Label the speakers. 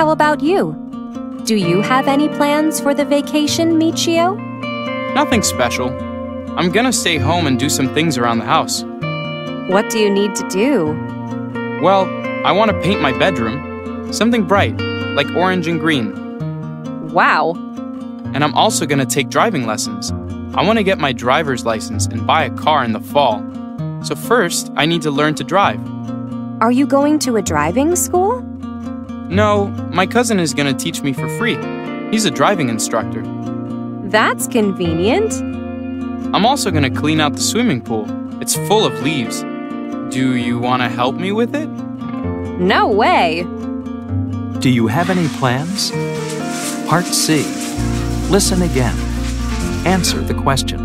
Speaker 1: How about you? Do you have any plans for the vacation, Michio?
Speaker 2: Nothing special. I'm gonna stay home and do some things around the house.
Speaker 1: What do you need to do?
Speaker 2: Well, I want to paint my bedroom. Something bright, like orange and green.
Speaker 1: Wow.
Speaker 2: And I'm also gonna take driving lessons. I want to get my driver's license and buy a car in the fall. So first, I need to learn to drive.
Speaker 1: Are you going to a driving school?
Speaker 2: No, my cousin is gonna teach me for free. He's a driving instructor.
Speaker 1: That's convenient.
Speaker 2: I'm also gonna clean out the swimming pool. It's full of leaves. Do you want to help me with it?
Speaker 1: No way.
Speaker 3: Do you have any plans? Part C. Listen again. Answer the question.